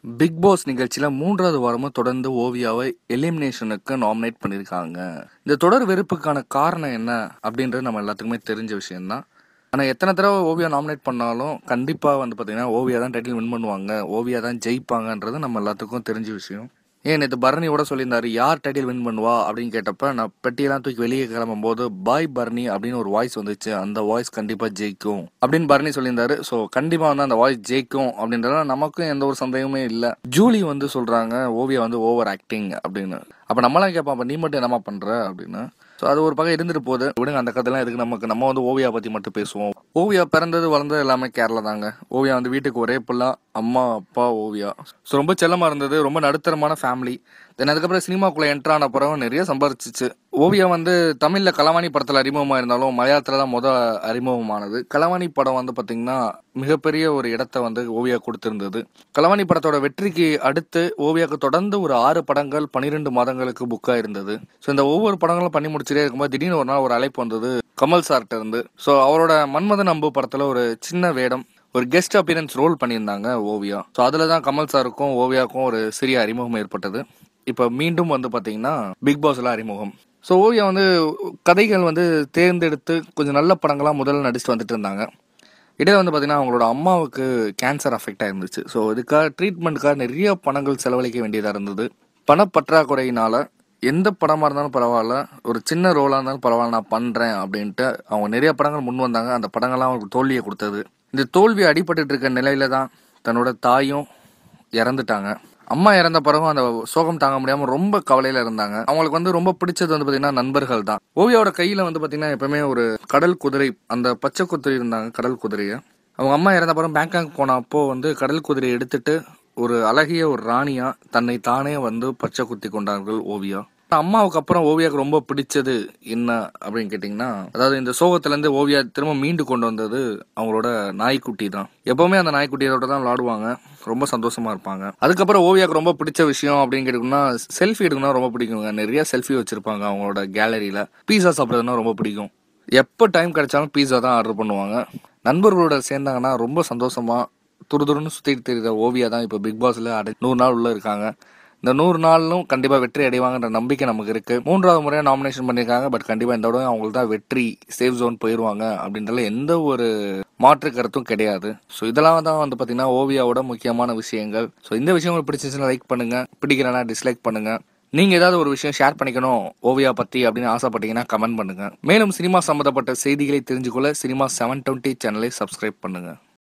Big pass நிகழ்ச்சியில 3வது வாரமும் தொடர்ந்து ஓவியாவை எலிமினேஷனுக்கு நாமினேட் பண்ணியிருக்காங்க. இந்த தொடர் வெறுப்புக்கான காரணம் என்ன அப்படின்றது நம்ம எல்லாத்துக்குமே தெரிஞ்ச விஷயம்தான். ஆனால் எத்தனை தடவை ஓவியா நாமினேட் பண்ணாலும் கண்டிப்பாக பார்த்தீங்கன்னா ஓவியா தான் டைட்டில் வின் பண்ணுவாங்க, ஓவியா தான் ஜெயிப்பாங்கன்றது நம்ம எல்லாத்துக்கும் தெரிஞ்ச விஷயம். ஏன் நேற்று பரணியோட சொல்லியிருந்தாரு, யார் டைட்டில் வின் பண்ணுவா அப்படின்னு கேட்டப்ப நான் பெட்டியெல்லாம் தூக்கி வெளியே கிளம்பும் போது பாய் பரணி அப்படின்னு ஒரு வாய்ஸ் வந்துச்சு, அந்த வாய்ஸ் கண்டிப்பாக ஜெயிக்கும் அப்படின்னு பரணி சொல்லியிருந்தாரு. ஸோ கண்டிப்பாக அந்த வாய்ஸ் ஜெயிக்கும் அப்படின்றத நமக்கும் எந்த ஒரு சந்தேகமே இல்லை. ஜூலி சொல்கிறாங்க ஓவியா ஓவர் ஆக்டிங் அப்படின்னு. அப்போ நம்மளாம் கேட்போம், அப்போ நீ மட்டும் என்னமா பண்ணுற அப்படின்னு. ஸோ அது ஒரு பக்கம் இருந்துட்டு போகுது, விடுங்க அந்த கதைலாம் எதுக்கு நமக்கு. நம்ம ஓவியா பற்றி மட்டும் பேசுவோம். ஓவியா பிறந்தது வளர்ந்தது எல்லாமே கேரளா தாங்க. ஓவியா வீட்டுக்கு ஒரே பிள்ளை, அம்மா அப்பா ஓவியா. ஸோ ரொம்ப செல்லமாக இருந்தது, ரொம்ப நடுத்தரமான ஃபேமிலி. தென் அதுக்கப்புறம் சினிமாக்குள்ளே என்ட்ரான பிறகு நிறைய சம்பாரிச்சிச்சு. ஓவியா தமிழில் கலவாணி படத்தில் அறிமுகமாக இருந்தாலும் மலையாளத்தில் தான் அறிமுகமானது. கலவாணி படம் பார்த்தீங்கன்னா மிகப்பெரிய ஒரு இடத்த ஓவியா கொடுத்திருந்தது. கலவாணி படத்தோட வெற்றிக்கு அடுத்து ஓவியாவுக்கு தொடர்ந்து ஒரு 6 படங்கள் 12 மாதங்களுக்கு புக்காக இருந்தது. ஸோ இந்த ஒவ்வொரு படங்களும் பண்ணி முடிச்சுட்டே இருக்கும்போது திடீர்னு ஒரு நாள் ஒரு அழைப்பு வந்தது கமல் சார்கிட்ட இருந்து. ஸோ அவரோட மன்மதன் அம்பு படத்தில் ஒரு சின்ன வேடம், ஒரு கெஸ்ட் அப்பியரன்ஸ் ரோல் பண்ணியிருந்தாங்க ஓவியா. ஸோ அதில் தான் கமல் சாருக்கும் ஓவியாவுக்கும் ஒரு சிறிய அறிமுகம் ஏற்பட்டது. இப்போ மீண்டும் பார்த்தீங்கன்னா பிக் பாஸ்ல அறிமுகம். ஸோ ஓவியா கதைகள் தேர்ந்தெடுத்து கொஞ்சம் நல்ல படங்களாக முதல்ல நடிச்சுட்டு வந்துட்டு இருந்தாங்க. இடையில பார்த்தீங்கன்னா அவங்களோட அம்மாவுக்கு கேன்சர் அஃபெக்ட் ஆயிருந்துச்சு. ஸோ இதுக்காக ட்ரீட்மெண்ட்டுக்காக நிறைய பணங்கள் செலவழிக்க வேண்டியதாக இருந்தது. பணப்பற்றாக்குறையினால எந்த படமாக இருந்தாலும் பரவாயில்ல, ஒரு சின்ன ரோலாக இருந்தாலும் பரவாயில்ல, நான் பண்ணுறேன் அப்படின்ட்டு அவங்க நிறைய படங்கள் முன் வந்தாங்க. அந்த படங்கள்லாம் அவங்களுக்கு தோல்வியை கொடுத்தது. இந்த தோல்வி அடிபட்டு இருக்க நிலையில தான் தன்னோட தாயும் இறந்துட்டாங்க. அம்மா இறந்த பிறகும் அந்த சோகம் தாங்க முடியாமல் ரொம்ப கவலையில் இருந்தாங்க. அவங்களுக்கு ரொம்ப பிடிச்சது பார்த்தீங்கன்னா நண்பர்கள் தான். ஓவியாவோட கையில் பார்த்தீங்கன்னா எப்பவுமே ஒரு கடல் குதிரை, அந்த பச்சை குதிரை இருந்தாங்க, கடல் குதிரையை. அவங்க அம்மா இறந்த பிறகு பேங்காக் போனப்போ கடல் குதிரையை எடுத்துட்டு ஒரு அழகிய ஒரு ராணியா தன்னை தானே பச்சை குத்தி கொண்டார்கள் ஓவியா. அம்மாவுக்கு அப்புறம் ஓவியாவுக்கு ரொம்ப பிடிச்சது என்ன அப்படின்னு கேட்டிங்கன்னா, அதாவது இந்த சோகத்துலேருந்து ஓவியா திரும்ப மீண்டு கொண்டு வந்தது அவங்களோட நாய்க்குட்டி தான். எப்பவுமே அந்த நாய்க்குட்டியோட தான் விளாடுவாங்க, ரொம்ப சந்தோஷமா இருப்பாங்க. அதுக்கப்புறம் ஓவியாவுக்கு ரொம்ப பிடிச்ச விஷயம் அப்படின்னு கேட்டிங்கன்னா, செல்ஃபி எடுக்கணும்னா ரொம்ப பிடிக்குங்க. நிறைய செல்ஃபி வச்சிருப்பாங்க அவங்களோட கேலரியில. பீஸா சாப்பிட்றதுனா ரொம்ப பிடிக்கும். எப்போ டைம் கிடைச்சாலும் பீஸா தான் ஆர்டர் பண்ணுவாங்க. நண்பர்களோட சேர்ந்தாங்கன்னா ரொம்ப சந்தோஷமா துருதுருன்னு சுற்றிட்டு தெரியுற ஓவியா தான் இப்போ பிக் பாஸ்ல 100 நாள் உள்ள இருக்காங்க. இந்த 100 நாளும் கண்டிப்பாக வெற்றி அடைவாங்கன்ற நம்பிக்கை நமக்கு இருக்கு. 3வது முறையாக நாமினேஷன் பண்ணியிருக்காங்க. பட் கண்டிப்பாக இந்த தடவை அவங்களுக்கு தான் வெற்றி, சேஃப் ஜோன் போயிடுவாங்க அப்படின்றதுல எந்த ஒரு மாற்று கருத்தும் கிடையாது. ஸோ இதெல்லாம் தான் பார்த்தீங்கன்னா ஓவியாவோட முக்கியமான விஷயங்கள். ஸோ இந்த விஷயம் உங்களுக்கு பிடிச்சிச்சுன்னா லைக் பண்ணுங்க, பிடிக்கலன்னா டிஸ்லைக் பண்ணுங்க. நீங்க ஏதாவது ஒரு விஷயம் ஷேர் பண்ணிக்கணும் ஓவியா பத்தி அப்படின்னு ஆசைப்பட்டீங்கன்னா கமெண்ட் பண்ணுங்க. மேலும் சினிமா சம்பந்தப்பட்ட செய்திகளை தெரிஞ்சுக்கொள்ள சினிமா 720 சேனலை சப்ஸ்கிரைப் பண்ணுங்க.